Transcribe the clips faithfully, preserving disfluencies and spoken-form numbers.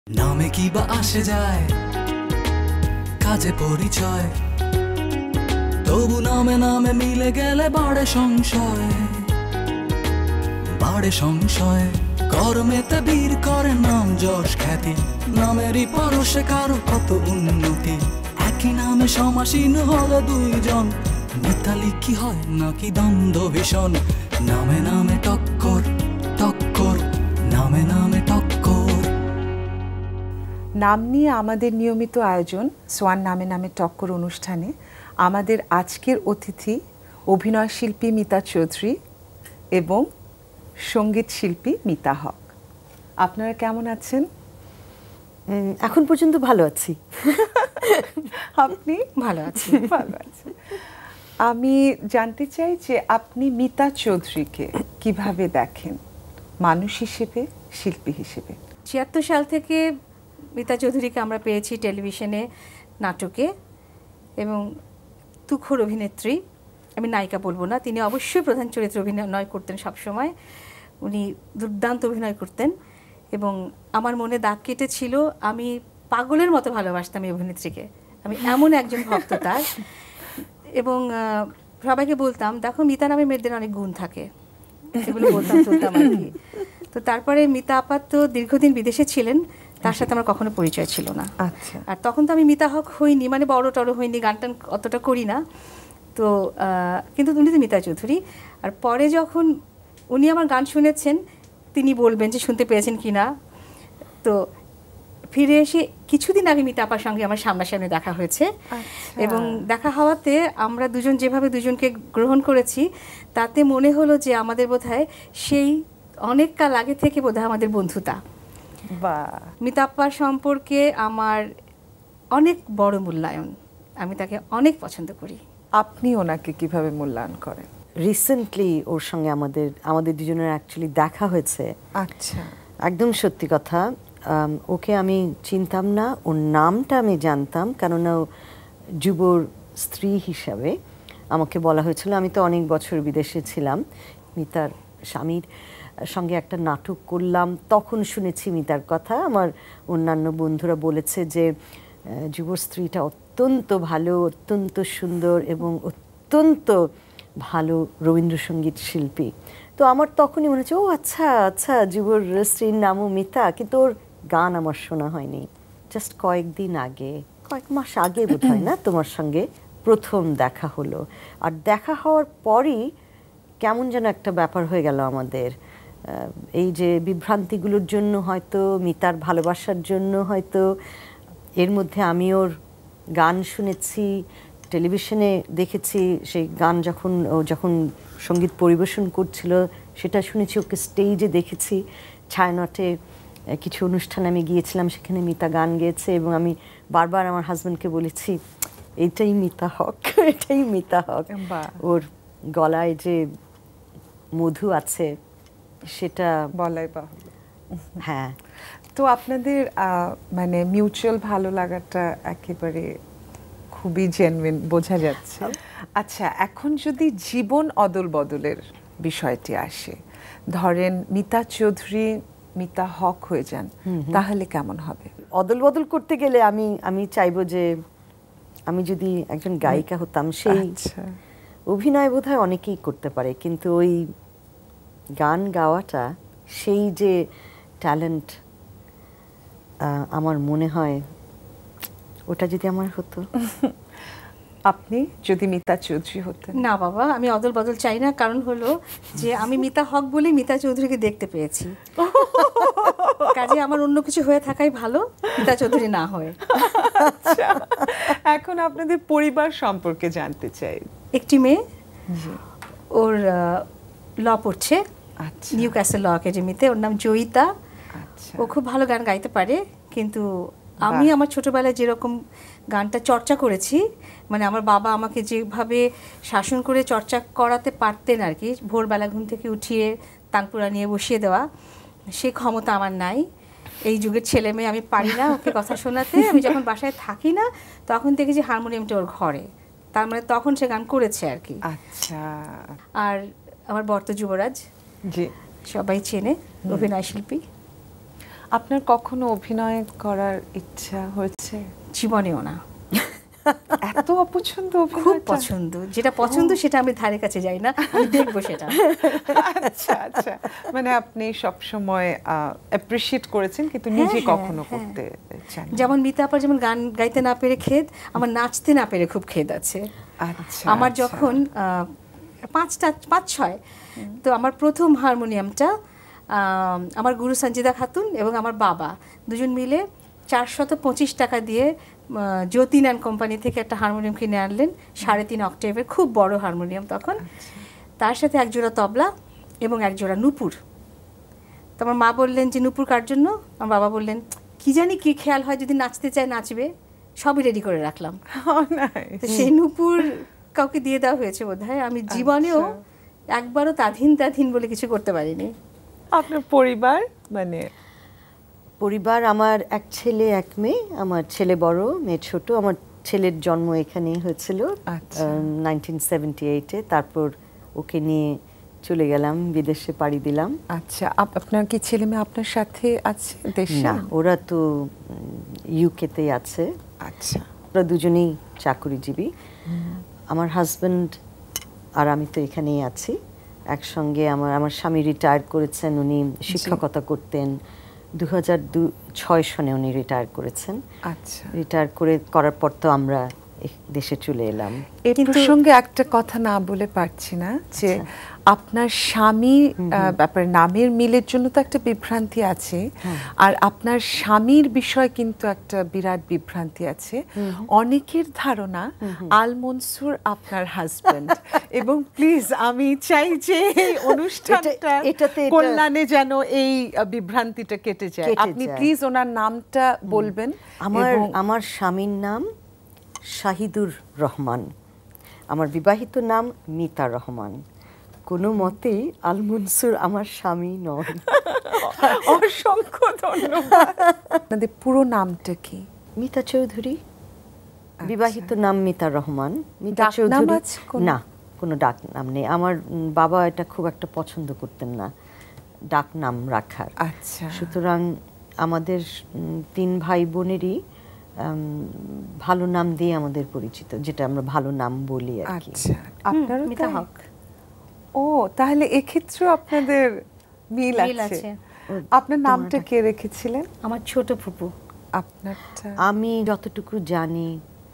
নামে কি বা আসে যায় কাজে পরিচয়, তবু নামে নামে মিলে গেলে বাড়ে সংশয়, বাড়ে সংশয়। কর্মেতে বীর করে নাম যশ খ্যাতি, নামেরই পরশে কারো কত উন্নতি। একই নামে সমাসীন হলো দুইজন, মিতালি কি হয় নাকি দ্বন্দ্ব ভীষণ। নামে নামে টক্কর টক্কর, নামে নামে টক্কর। নাম নিয়ে আমাদের নিয়মিত আয়োজন সোয়ান নামে নামে টক্কর অনুষ্ঠানে আমাদের আজকের অতিথি অভিনয় শিল্পী মিতা চৌধুরী এবং সঙ্গীত শিল্পী মিতা হক। আপনারা কেমন আছেন? এখন পর্যন্ত ভালো আছি। আপনি? ভালো আছি। ভালো আছি। আমি জানতে চাই যে আপনি মিতা চৌধুরীকে কিভাবে দেখেন, মানুষ হিসেবে, শিল্পী হিসেবে? ছিয়াত্তর সাল থেকে মিতা চৌধুরীকে আমরা পেয়েছি টেলিভিশনে, নাটকে এবং তুখোর অভিনেত্রী। আমি নায়িকা বলবো না, তিনি অবশ্যই প্রধান চরিত্রে অভিনয় করতেন সবসময়। উনি দুর্দান্ত অভিনয় করতেন এবং আমার মনে দাগ কেটেছিল। আমি পাগলের মতো ভালোবাসতাম এই অভিনেত্রীকে, আমি এমন একজন ভক্ত তার। এবং সবাইকে বলতাম, দেখো মিতা নামে মেয়েদের অনেক গুণ থাকে, এগুলো বলতাম চলতাম আর কি। তো তারপরে মিতা আপা তো দীর্ঘদিন বিদেশে ছিলেন, তার সাথে আমার কখনো পরিচয় ছিল না। আচ্ছা। আর তখন তো আমি মিতা হক হইনি, মানে বড় টড়ো হইনি, গান টান অতটা করি না। তো কিন্তু উনি তো মিতা চৌধুরী। আর পরে যখন উনি আমার গান শুনেছেন, তিনি বলবেন যে শুনতে পেয়েছেন কি না। তো ফিরে এসে কিছুদিন আগে মিতা আপার সঙ্গে আমার সামনাসামনি দেখা হয়েছে এবং দেখা হওয়াতে আমরা দুজন যেভাবে দুজনকে গ্রহণ করেছি, তাতে মনে হলো যে আমাদের বোধহয় সেই অনেক কাল আগে থেকে বোধহয় আমাদের বন্ধুতা। বা মিতা আপার সম্পর্কে আমার অনেক বড় মূল্যায়ন, আমি তাকে অনেক পছন্দ করি। আপনি ওনাকে কিভাবে মূল্যায়ন করেন? রিসেন্টলি ওর সঙ্গে আমাদের আমাদের দুজনের অ্যাকচুয়ালি দেখা হয়েছে। আচ্ছা। একদম সত্যি কথা, ওকে আমি চিনতাম না, ওর নামটা আমি জানতাম, কেননা যুবর স্ত্রী হিসাবে আমাকে বলা হয়েছিল। আমি তো অনেক বছর বিদেশে ছিলাম, মিতার স্বামীর সঙ্গে একটা নাটক করলাম, তখন শুনেছি মিতার কথা। আমার অন্যান্য বন্ধুরা বলেছে যে যুবর স্ত্রীটা অত্যন্ত ভালো, অত্যন্ত সুন্দর এবং অত্যন্ত ভালো রবীন্দ্রসঙ্গীত শিল্পী। তো আমার তখনই মনে হচ্ছে, ও আচ্ছা আচ্ছা, যুবর স্ত্রীর নামও মিতা, কিন্তু ওর গান আমার শোনা হয়নি। জাস্ট কয়েকদিন আগে, কয়েক মাস আগে বোধ হয় না, তোমার সঙ্গে প্রথম দেখা হলো। আর দেখা হওয়ার পরই কেমন যেন একটা ব্যাপার হয়ে গেল আমাদের। এই যে বিভ্রান্তিগুলোর জন্য হয়তো, মিতার ভালোবাসার জন্য হয়তো, এর মধ্যে আমি ওর গান শুনেছি, টেলিভিশনে দেখেছি, সেই গান যখন ও যখন সঙ্গীত পরিবেশন করছিল সেটা শুনেছি, ওকে স্টেজে দেখেছি। ছায়ানটে কিছু অনুষ্ঠানে আমি গিয়েছিলাম, সেখানে মিতা গান গেয়েছে এবং আমি বারবার আমার হাজব্যান্ডকে বলেছি, এইটাই মিতা হক, এটাই মিতা হক। ওর গলায় যে মধু আছে সেটা বলাই বাহুল্য। হ্যাঁ। তো আপনাদের মানে মিউচুয়াল ভালো লাগাটা একেবারে খুবই জেনুইন, বোঝা যাচ্ছে। আচ্ছা, এখন যদি জীবন অদল বদলের বিষয়টি আসে, ধরেন মিতা চৌধুরী মিতা হক হয়ে যান, তাহলে কেমন হবে? অদল বদল করতে গেলে আমি আমি চাইবো যে আমি যদি একজন গায়িকা হতাম, সেই অভিনয় বোধহয় অনেকেই করতে পারে, কিন্তু ওই গান গাওয়াটা, সেই যে ট্যালেন্ট, আমার মনে হয় ওটা যদি আমার হতো। আপনি যদি মিতা চৌধুরী হতেন? না বাবা, আমি অদল বদল চাই না। কারণ হলো যে আমি মিতা হক বলে মিতা চৌধুরীকে দেখতে পেয়েছি, কাজে আমার অন্য কিছু হয়ে থাকাই ভালো, মিতা চৌধুরী না হয়। আচ্ছা, এখন আপনাদের পরিবার সম্পর্কে জানতে চাই। একটি মেয়ে, ওর ল পড়ছে নিউ ক্যাসেল ল একাডেমিতে, ওর নাম জয়িতা। ও খুব ভালো গান গাইতে পারে, কিন্তু আমি আমার ছোটবেলায় যেরকম গানটা চর্চা করেছি, মানে আমার বাবা আমাকে যেভাবে শাসন করে চর্চা করাতে পারতেন আর কি, ভোরবেলা ঘুম থেকে উঠিয়ে তানপুরা নিয়ে বসিয়ে দেওয়া, সে ক্ষমতা আমার নাই। এই যুগের ছেলে মেয়ে, আমি পারি না ওকে কথা শোনাতে। আমি যখন বাসায় থাকি না, তখন দেখেছি হারমোনিয়ামটা ওর ঘরে, তার মানে তখন সে গান করেছে আর কি। আচ্ছা। আর আমার বর্ত যুবরাজ, জি, সবাই চেনে, অভিনয় শিল্পী। আপনার কখনো অভিনয় করার ইচ্ছা হয়েছে? জীবনেও না। এত অপছন্দ? খুব পছন্দ, যেটা পছন্দ সেটা আমি ধারে কাছে যাই না, আমি দেখবো সেটা। আচ্ছা আচ্ছা, মানে আপনি সবসময় অ্যাপ্রিশিয়েট করেছেন কিন্তু নিজে কখনো করতে চান? যেমন মিতা আপার যেমন গান গাইতে না পেরে খেদ, আমার নাচতে না পেরে খুব খেদ আছে। আচ্ছা, আমার যখন পাঁচটা পাঁচ ছয় তো আমার প্রথম হারমোনিয়ামটা আমার গুরু সঞ্জিদা খাতুন এবং আমার বাবা দুজন মিলে চারশত পঁচিশ টাকা দিয়ে জ্যোতিন অ্যান্ড কোম্পানি থেকে একটা হারমোনিয়াম কিনে আনলেন, সাড়ে তিন অক্টেভের, খুব বড় হারমোনিয়াম তখন। তার সাথে একজোড়া তবলা এবং একজোড়া নূপুর। তো আমার মা বললেন যে নূপুর কার জন্য? আমার বাবা বললেন কি জানি কি খেয়াল হয়, যদি নাচতে চায় নাচবে, সবই রেডি করে রাখলাম। তো সেই নূপুর কাউকে দিয়ে দেওয়া হয়েছে বোধ হয়। আমি জীবনেও একবারও তাধীন তাধীন বলে কিছু করতে পারিনি। আপনার পরিবার? মানে পরিবার আমার এক ছেলে এক মেয়ে, আমার ছেলে বড়, মেয়ে ছোট। আমার ছেলের জন্ম এখানেই হয়েছিল নাইনটিন সেভেন্টি এইটে, তারপর ওকে নিয়ে চলে গেলাম, বিদেশে পাড়ি দিলাম। আচ্ছা, আপনার কি ছেলে মেয়ে আপনার সাথে আছে দেশে? না, ওরা তো ইউকেতেই আছে। আচ্ছা, ওরা দুজনেই চাকরিজীবী। আমার হাজব্যান্ড আর আমি তো এখানেই আছি একসঙ্গে। আমার আমার স্বামী রিটায়ার করেছেন, উনি শিক্ষকতা করতেন। দু হাজার ছয় সনে উনি রিটায়ার করেছেন। আচ্ছা, রিটায়ার করে করার পর তো আমরা দেশে চলে এলাম। এই প্রসঙ্গে একটা কথা না বলে পারছি না যে আপনার স্বামী ব্যাপারে নামের মিলের জন্য তো একটা বিভ্রান্তি আছে, আর আপনার স্বামীর বিষয় কিন্তু একটা বিরাট বিভ্রান্তি আছে। অনেকের ধারণা আল মনসুর আপনার হাজবেন্ড, এবং প্লিজ আমি চাই যে এই অনুষ্ঠানটা কল্যাণে যেন এই বিভ্রান্তিটা কেটে যায়। আপনি প্লিজ ওনার নামটা বলবেন। আমার আমার স্বামীর নাম শাহিদুর রহমান, আমার বিবাহিত নাম মিতা রহমান। কোনো মতেই আল মনসুর আমার স্বামী নন। অসংখ্য ধন্যবাদ। আপনাদের পুরো নামটা কি? মিতা চৌধুরী। বিবাহিত নাম মিতা রহমান। মিতা চৌধুরী না, কোনো ডাক নাম নেই। আমার বাবা এটা খুব একটা পছন্দ করতেন না ডাক নাম রাখার। আচ্ছা, সুতরাং আমাদের তিন ভাই বোনেরই ভালো নাম দিয়ে আমাদের পরিচিত, যেটা আমরা ভালো নাম বলি আর কি। আচ্ছা, আপনার মিতা হক। ও, তাহলে এক্ষেত্রে আপনাদের মিল আছে। আপনার নামটা কে রেখেছিলেন? আমার ছোট ফুপু। আপনারটা? আমি যতটুকু জানি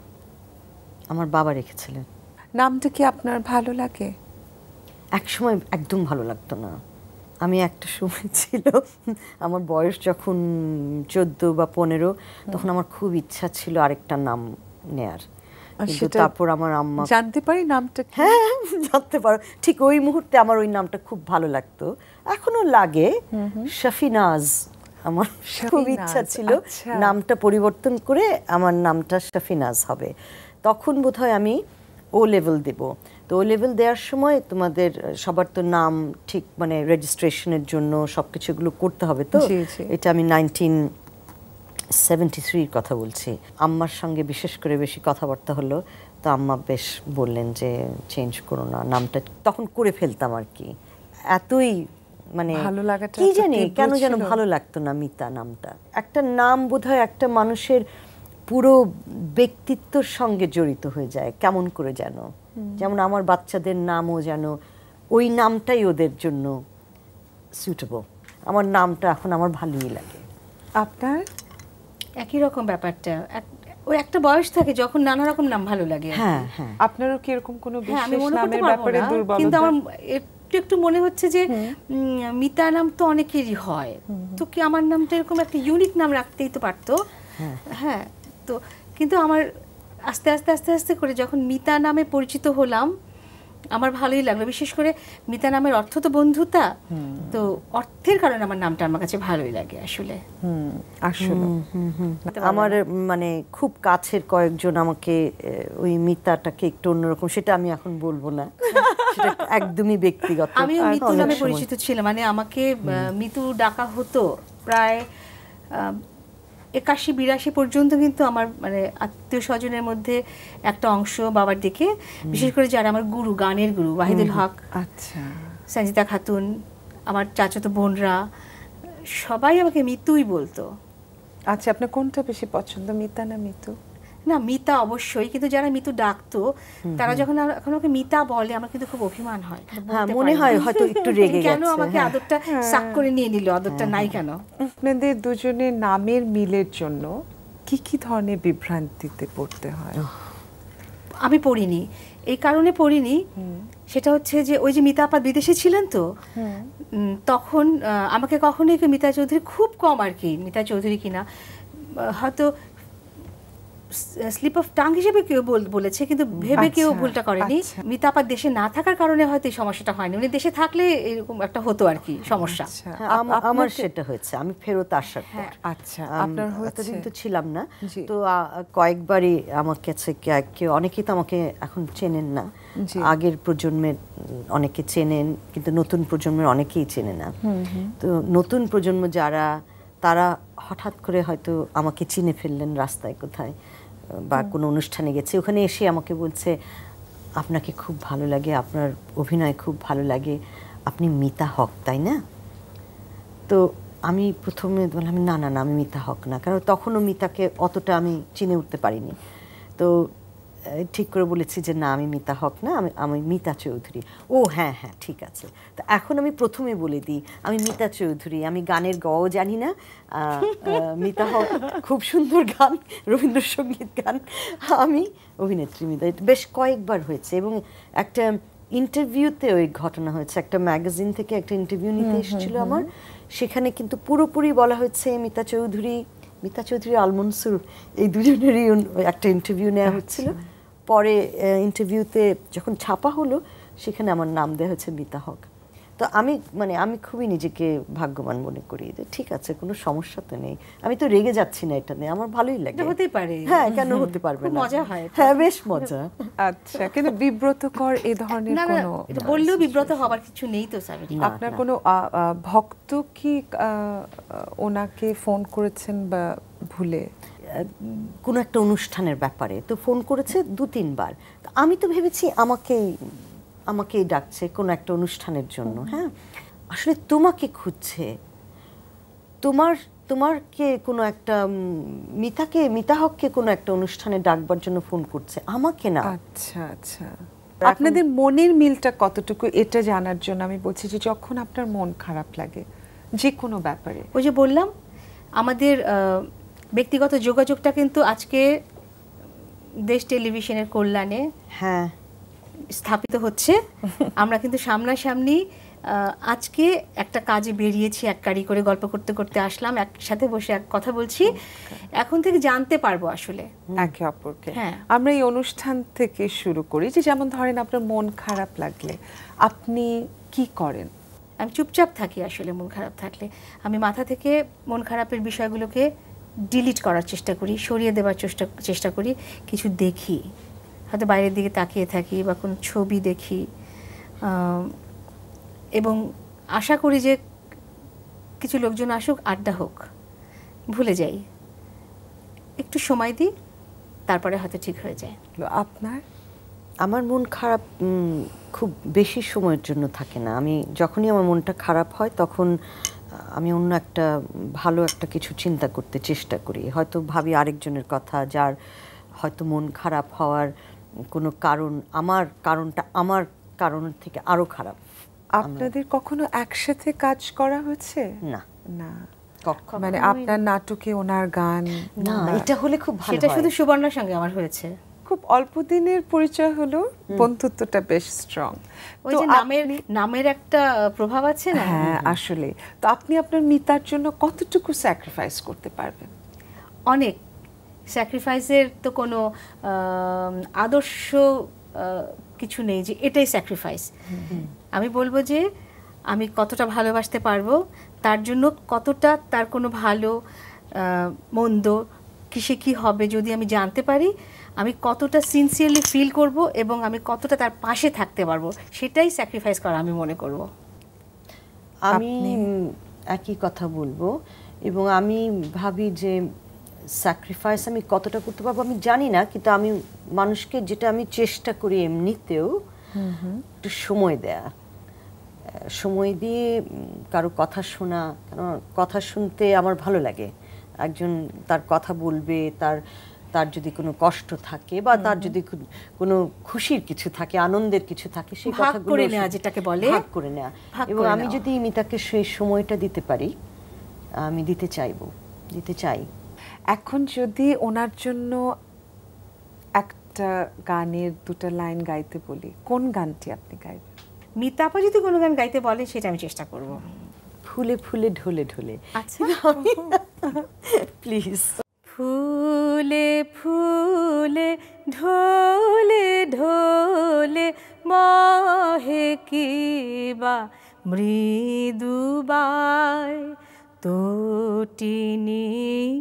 আমার বাবা রেখেছিলেন। নামটা কি আপনার ভালো লাগে? এক সময় একদম ভালো লাগতো না। আমি একটা সময় ছিল, আমার বয়স যখন চোদ্দ বা পনেরো, তখন আমার খুব ইচ্ছা ছিল আরেকটা নাম নেয়ার। তারপর আমার আম্মা, জানতে পারি নামটা? হ্যাঁ, জানতে পারো। ঠিক ওই মুহূর্তে আমার ওই নামটা খুব ভালো লাগতো, এখনো লাগে, শফিনাজ। আমার খুব ইচ্ছা ছিল নামটা পরিবর্তন করে আমার নামটা শফিনাজ হবে। তখন বোধহয় আমি ও লেভেল দেব। তো ও লেভেল দেওয়ার সময় তোমাদের সবার তো নাম ঠিক মানে রেজিস্ট্রেশনের জন্য সবকিছুগুলো করতে হবে। তো এটা আমি নাইনটিন সেভেন্টি থ্রির কথা বলছি। আম্মার সঙ্গে বিশেষ করে বেশি কথাবার্তা হলো, তো আম্মা বেশ বললেন যে চেঞ্জ করো না নামটা। তখন করে ফেলতাম আর কি, এতই মানে ভালো লাগাটা কি জানি কেন যেন ভালো লাগতো না মিতা নামটা। একটা নাম বোধহয় একটা মানুষের পুরো ব্যক্তিত্বর সঙ্গে জড়িত হয়ে যায় কেমন করে যেন। যেমন আমার বাচ্চাদের নামও যেন ওই নামটাই ওদের জন্য সুটেবল। আমার নামটা এখন আমার ভালোই লাগে। আপনার? একই রকম ব্যাপারটা, ওই একটা বয়স থাকে যখন নানা রকম নাম ভালো লাগে। হ্যাঁ হ্যাঁ। আপনারও কি এরকম কোনো বিশেষ নামের ব্যাপারে দুর্বলতা? কিন্তু আমার একটু একটু মনে হচ্ছে যে মিতা নাম তো অনেকেরই হয়, তো কি আমার নামটা এরকম একটা ইউনিক নাম রাখতেই তো পারতো। হ্যাঁ, তো কিন্তু আমার আস্তে আস্তে আস্তে আস্তে করে যখন মিতা নামে পরিচিত হলাম আমার ভালোই লাগলো। বিশেষ করে মিতা নামের অর্থ তো বন্ধুতা, তো অর্থের কারণে আমার নামটা আমার কাছে ভালোই লাগে আসলে। আসলে আমার মানে খুব কাছের কয়েকজন আমাকে ওই মিতাটাকে একটু অন্যরকম, সেটা আমি এখন বলবো না, সেটা একদমই ব্যক্তিগত। আমি মিতু নামে পরিচিত ছিলাম, মানে আমাকে মিতু ডাকা হতো প্রায় একাশি বিরাশি পর্যন্ত। কিন্তু আমার মানে আত্মীয় স্বজনের মধ্যে একটা অংশ বাবার দিকে, বিশেষ করে যারা আমার গুরু, গানের গুরু ওয়াহিদুল হক, আচ্ছা, সঞ্জিতা খাতুন, আমার চাচাতো বোনরা সবাই আমাকে মিতুই বলতো। আচ্ছা, আপনার কোনটা বেশি পছন্দ, মিতা না মিতু? না, মিতা অবশ্যই, কিন্তু যারা মিতু ডাকতো তারা যখন এখন ওকে মিতা বলে আমার কিন্তু খুব অভিমান হয়। হ্যাঁ, মনে হয় হয়তো একটু রেগে গেছে, কেন আমাকে আদরটা সাক করে নিয়ে নিল, আদরটা নাই কেন। আপনাদের দুজনের নামের মিলের জন্য কি কি ধরনের বিভ্রান্তিতে পড়তে হয়? আমি পড়িনি, এই কারণে পড়িনি, সেটা হচ্ছে যে ওই যে মিতা আপা বিদেশে ছিলেন তো তখন আমাকে কখনোই মিতা চৌধুরী, খুব কম আর কি মিতা চৌধুরী কিনা, হয়তো স্লিপ অফ টাং হিসেবে কেউ বলেছে, কিন্তু ভেবে কেউ ভুলটা করেনি। মিতা আপার দেশে না থাকার কারণে হয়তো এই সমস্যাটা হয়নি, উনি দেশে থাকলে এরকম একটা হতো আর কি সমস্যা। আমার সেটা হয়েছে, আমি ফেরত আসার পর। আচ্ছা, আপনার হয়েছে? এতদিন তো ছিলাম না, তো কয়েকবারই আমার কাছে কেউ, অনেকেই তো আমাকে এখন চেনেন না, আগের প্রজন্মের অনেকে চেনেন কিন্তু নতুন প্রজন্মের অনেকেই চেনে না। তো নতুন প্রজন্ম যারা, তারা হঠাৎ করে হয়তো আমাকে চিনে ফেললেন রাস্তায় কোথায় বা কোনো অনুষ্ঠানে গেছে, ওখানে এসে আমাকে বলছে আপনাকে খুব ভালো লাগে, আপনার অভিনয় খুব ভালো লাগে, আপনি মিতা হক তাই না? তো আমি প্রথমে বললাম না না না আমি মিতা হক না, কারণ তখনও মিতাকে অতটা আমি চিনে উঠতে পারিনি। তো ঠিক করে বলেছি যে না আমি মিতা হক না, আমি আমি মিতা চৌধুরী। ও হ্যাঁ হ্যাঁ ঠিক আছে। তো এখন আমি প্রথমে বলে দিই আমি মিতা চৌধুরী, আমি গানের গও জানি না, মিতা হক খুব সুন্দর গান, রবীন্দ্রসঙ্গীত গান, আমি অভিনেত্রী মিতা। বেশ কয়েকবার হয়েছে এবং একটা ইন্টারভিউতে ওই ঘটনা হয়েছে, একটা ম্যাগাজিন থেকে একটা ইন্টারভিউ নিতে এসেছিল আমার, সেখানে কিন্তু পুরোপুরি বলা হয়েছে মিতা চৌধুরী, মিতা চৌধুরী আলমনসুর, এই দুজনেরই একটা ইন্টারভিউ নেওয়া হচ্ছিল। পরে ইন্টারভিউতে যখন ছাপা হলো সেখানে আমার নাম দেওয়া হয়েছে মিতা হক। তো আমি মানে আমি খুবই নিজেকে ভাগ্যবান মনে করি যে ঠিক আছে, কোনো সমস্যা তো নেই, আমি তো রেগে যাচ্ছি না, এটা নিয়ে আমার ভালোই লাগে। হতেই পারে, হ্যাঁ কেন হতে পারবে না, মজা হয়, হ্যাঁ বেশ মজা। আচ্ছা, কিন্তু বিব্রতকর এই ধরনের কোনো, এটা বললেও বিব্রত হবার কিছু নেই তো সাবিরি। আপনার কোনো ভক্ত কি ওনাকে ফোন করেছেন বা ভুলে কোনো একটা অনুষ্ঠানের ব্যাপারে তো ফোন করেছে দু তিনবার, আমি তো ভেবেছি আমাকেই আমাকেই ডাকছে কোনো একটা অনুষ্ঠানের জন্য। হ্যাঁ আসলে তোমাকে খুঁজছে, তোমার তোমারকে কোনো একটা মিতাকে, মিতা হককে কোনো একটা অনুষ্ঠানে ডাকবার জন্য ফোন করছে, আমাকে না। আচ্ছা আচ্ছা, আপনাদের মনের মিলটা কতটুকু এটা জানার জন্য আমি বলছি যে যখন আপনার মন খারাপ লাগে যে কোনো ব্যাপারে, ওই যে বললাম আমাদের ব্যক্তিগত যোগাযোগটা কিন্তু আজকে দেশ টেলিভিশনের কল্যাণে হ্যাঁ স্থাপিত হচ্ছে। আমরা কিন্তু সামনাসামনি আজকে একটা কাজে বেরিয়েছি, এক গাড়ি করে গল্প করতে করতে আসলাম, একসাথে বসে এক কথা বলছি, এখন থেকে জানতে পারবো আসলে একে অপরকে। হ্যাঁ, আমরা এই অনুষ্ঠান থেকে শুরু করি যে যেমন ধরেন আপনার মন খারাপ লাগলে আপনি কি করেন? আমি চুপচাপ থাকি আসলে। মন খারাপ থাকলে আমি মাথা থেকে মন খারাপের বিষয়গুলোকে ডিলিট করার চেষ্টা করি, সরিয়ে দেওয়ার চেষ্টা চেষ্টা করি, কিছু দেখি, হয়তো বাইরের দিকে তাকিয়ে থাকি বা কোনো ছবি দেখি, এবং আশা করি যে কিছু লোকজন আসুক, আড্ডা হোক, ভুলে যাই, একটু সময় দিই, তারপরে হয়তো ঠিক হয়ে যায়। আপনার? আমার মন খারাপ খুব বেশি সময়ের জন্য থাকে না। আমি যখনই আমার মনটা খারাপ হয় তখন আমি অন্য একটা ভালো একটা কিছু চিন্তা করতে চেষ্টা করি, হয়তো ভাবি আরেকজনের কথা যার হয়তো মন খারাপ হওয়ার কোনো কারণ, আমার কারণটা আমার কারণ থেকে আরো খারাপ। আপনাদের কখনো একসাথে কাজ করা হয়েছে? না না, মানে আপনার নাটকে ওনার গান? না, এটা হলে খুব ভালো। সেটা শুধু সুবর্ণার সঙ্গে আমার হয়েছে। খুব অল্প দিনের পরিচয় হলো, বন্ধুত্বটা বেশ স্ট্রং। ওই যে নামের নামের একটা প্রভাব আছে না? হ্যাঁ আসলে। তো আপনি আপনার মিতার জন্য কতটুকু স্যাক্রিফাইস করতে পারবেন? অনেক। স্যাক্রিফাইসের তো কোনো আদর্শ কিছু নেই যে এটাই স্যাক্রিফাইস। আমি বলবো যে আমি কতটা ভালোবাসতে পারবো, তার জন্য কতটা তার কোনো ভালো মন্দ কিসে কি হবে যদি আমি জানতে পারি, আমি কতটা সিনসিয়ারলি ফিল করব এবং আমি কতটা তার পাশে থাকতে পারবো, সেটাই স্যাক্রিফাইস করা আমি মনে করব। আমি একই কথা বলবো এবং আমি ভাবি যে স্যাক্রিফাইস আমি কতটা করতে পারবো আমি জানি না, কিন্তু আমি মানুষকে যেটা আমি চেষ্টা করি এমনিতেও একটু সময় দেয়া, সময় দিয়ে কারো কথা শোনা, কারণ কথা শুনতে আমার ভালো লাগে। একজন তার কথা বলবে, তার তার যদি কোনো কষ্ট থাকে বা তার যদি কোনো খুশির কিছু থাকে, আনন্দের কিছু থাকে, সেই কথাগুলো করে নেওয়া, যেটাকে বলে ভাগ করে নেওয়া। এবং আমি যদি মিতাকে সেই সময়টা দিতে পারি, আমি দিতে চাইবো, দিতে চাই। এখন যদি ওনার জন্য একটা গানের দুটো লাইন গাইতে বলি, কোন গানটি আপনি গাইবেন? মিতা আপা যদি কোনো গান গাইতে বলে সেটা আমি চেষ্টা করব। ফুলে ফুলে ঢলে ঢলে। আচ্ছা প্লিজ। ফুলে ফুলে ঢলে ঢলে বহে কিবা মৃদুবায়, তটিনী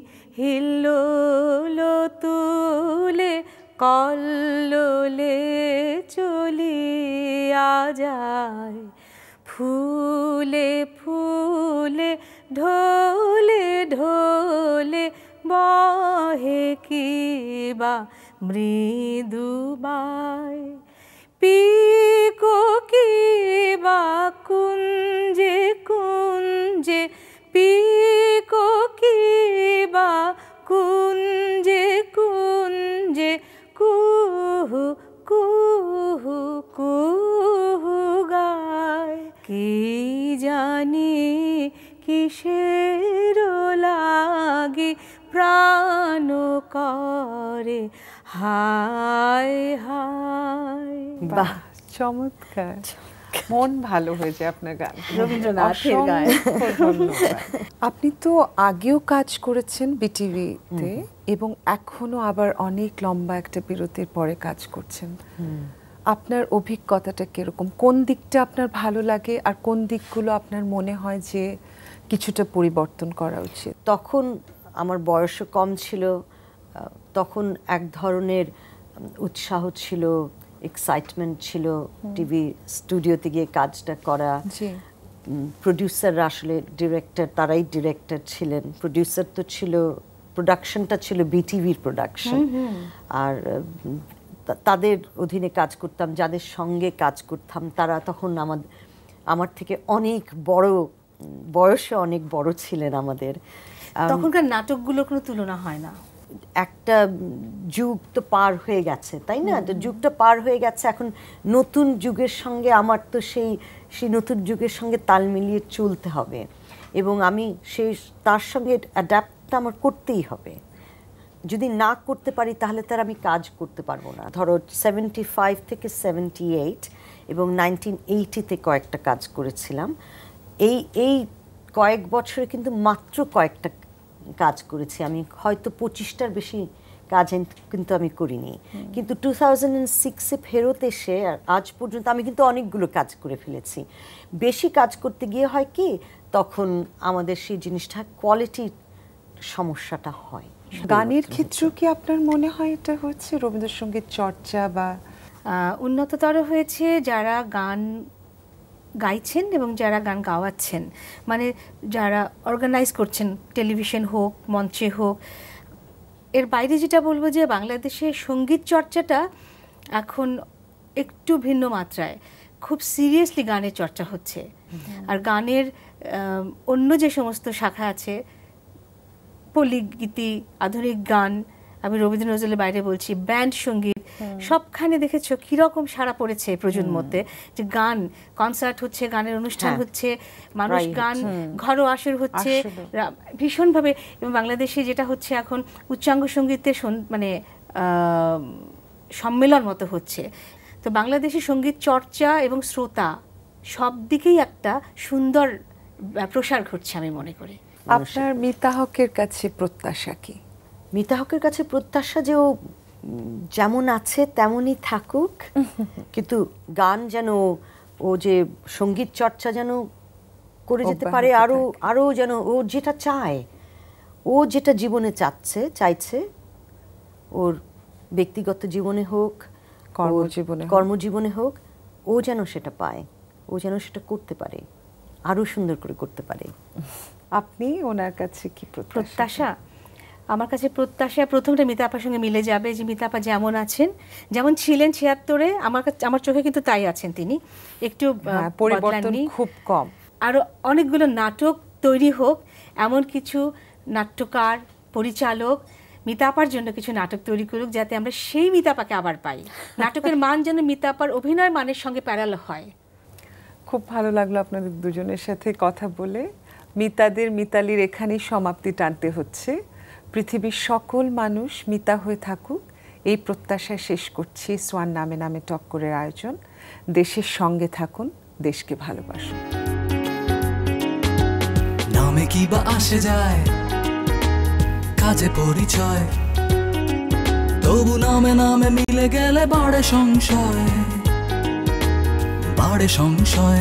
হিল্লোল তুলে কল্লোলে চলিয়া যায়। ফুলে ফুলে ঢলে ঢলে বহে কিবা মৃদুবায়, পিকো কিবা কুঞ্জে কুঞ্জে, পিকো কিবা কুঞ্জে কুঞ্জে, কুহু কুহু কুহু গায়। কি জানি কিসের লাগি প্রাণ করে হায় হায়। বাহ, চমৎকার, মন ভালো হয়ে যায় আপনার গান। রবীন্দ্রনাথের গান। আপনি তো আগেও কাজ করেছেন বিটিভিতে এবং এখনো আবার অনেক লম্বা একটা বিরতির পরে কাজ করছেন। আপনার অভিজ্ঞতাটা কিরকম? কোন দিকটা আপনার ভালো লাগে আর কোন দিকগুলো আপনার মনে হয় যে কিছুটা পরিবর্তন করা উচিত? তখন আমার বয়সও কম ছিল, তখন এক ধরনের উৎসাহ ছিল, এক্সাইটমেন্ট ছিল টিভি স্টুডিওতে গিয়ে কাজটা করা। প্রডিউসাররা আসলে ডিরেক্টর, তারাই ডিরেক্টর ছিলেন। প্রডিউসার তো ছিল, প্রোডাকশনটা ছিল বিটিভির প্রোডাকশন, আর তাদের অধীনে কাজ করতাম। যাদের সঙ্গে কাজ করতাম তারা তখন আমার আমার থেকে অনেক বড়, বয়সে অনেক বড় ছিলেন আমাদের। তখনকার নাটকগুলোর কোনো তুলনা হয় না। একটা যুগ তো পার হয়ে গেছে, তাই না? তো যুগটা পার হয়ে গেছে, এখন নতুন যুগের সঙ্গে আমার তো সেই সেই নতুন যুগের সঙ্গে তাল মিলিয়ে চলতে হবে এবং আমি সেই তার সঙ্গে অ্যাডাপ্টটা আমার করতেই হবে। যদি না করতে পারি তাহলে তার আমি কাজ করতে পারবো না। ধরো সেভেন্টি ফাইভ থেকে সেভেন্টি এইট এবং নাইনটিন এইটিতে কয়েকটা কাজ করেছিলাম। এই এই কয়েক বছরে কিন্তু মাত্র কয়েকটা কাজ করেছি আমি, হয়তো পঁচিশটার বেশি কাজ কিন্তু আমি করিনি। কিন্তু টু থাউজেন্ড সিক্সে ফেরত এসে আজ পর্যন্ত আমি কিন্তু অনেকগুলো কাজ করে ফেলেছি। বেশি কাজ করতে গিয়ে হয় কি, তখন আমাদের সেই জিনিসটা কোয়ালিটির সমস্যাটা হয়। গানের ক্ষেত্রেও কি আপনার মনে হয় এটা হচ্ছে রবীন্দ্রসঙ্গীত চর্চা বা উন্নততর হয়েছে? যারা গান গাইছেন এবং যারা গান গাওয়াচ্ছেন, মানে যারা অর্গানাইজ করছেন, টেলিভিশন হোক, মঞ্চে হোক। এর বাইরে যেটা বলবো যে বাংলাদেশে সঙ্গীত চর্চাটা এখন একটু ভিন্ন মাত্রায়, খুব সিরিয়াসলি গানের চর্চা হচ্ছে। আর গানের অন্য যে সমস্ত শাখা আছে, পল্লী গীতি, আধুনিক গান, আমি রবীন্দ্র নজরুলের বাইরে বলছি, ব্যান্ড সঙ্গীত, সবখানে দেখেছো কিরকম সাড়া পড়েছে প্রজন্মতে, যে গান কনসার্ট হচ্ছে, গানের অনুষ্ঠান হচ্ছে, মানুষ গান ঘরোয়া আসর হচ্ছে ভীষণভাবে। এবং বাংলাদেশে যেটা হচ্ছে এখন উচ্চাঙ্গ সঙ্গীতের মানে সম্মেলন মতো হচ্ছে। তো বাংলাদেশি সঙ্গীত চর্চা এবং শ্রোতা সব দিকেই একটা সুন্দর প্রসার ঘটছে আমি মনে করি। আপনার মিতা হকের কাছে প্রত্যাশা কি? মিতা হকের কাছে প্রত্যাশা যে ও যেমন আছে তেমনই থাকুক, কিন্তু গান যেন, ও যে সঙ্গীত চর্চা যেন করে যেতে পারে, আরো আরো যেন ও যেটা চায়, ও যেটা জীবনে চাচ্ছে চাইছে, ওর ব্যক্তিগত জীবনে হোক, কর্মজীবনে কর্মজীবনে হোক, ও যেন সেটা পায়, ও যেন সেটা করতে পারে, আরো সুন্দর করে করতে পারে। আপনি ওনার কাছে কি প্রত্যাশা? আমার কাছে প্রত্যাশা প্রথমটা মিতা আপার সঙ্গে মিলে যাবে, যে মিতা আপা যেমন আছেন, যেমন ছিলেন ছিয়াত্তরে, আমার কাছে আমার চোখে কিন্তু তাই আছেন তিনি, একটু পরিবর্তন খুব কম। আরও অনেকগুলো নাটক তৈরি হোক, এমন কিছু নাট্যকার পরিচালক মিতা আপার জন্য কিছু নাটক তৈরি করুক, যাতে আমরা সেই মিতা আপাকে আবার পাই। নাটকের মান যেন মিতা আপার অভিনয় মানের সঙ্গে প্যারাল হয়। খুব ভালো লাগলো আপনাদের দুজনের সাথে কথা বলে। মিতাদের মিতালির এখানেই সমাপ্তি টানতে হচ্ছে। পৃথিবীর সকল মানুষ মিতা হয়ে থাকুক, এই প্রত্যাশায় শেষ করছি সোয়ান নামে নামে টক্করের আয়োজন। দেশের সঙ্গে থাকুন, দেশকে ভালোবাসুন। নামে কি বা আসে যায়, কাজে পরিচয়, তবু নামে নামে মিলে গেলে বাড়ে সংশয়, বাড়ে সংশয়।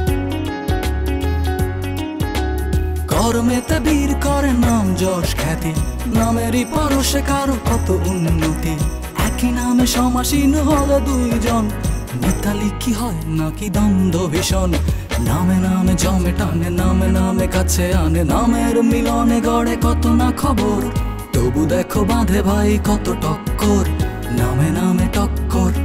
কর্মেতে বীর করে নাম যশ খ্যাতি, নামেরই পরশে কারো কত উন্নতি। একই নামে সমাসীন হলো দুইজন, মিতালি কি হয় নাকি দ্বন্দ্ব ভীষণ। নামে নামে জমে টানে, নামে নামে কাছে আনে, নামের মিলনে গড়ে কত না খবর। তবু দেখো বাঁধে ভাই কত টক্কর, নামে নামে টক্কর।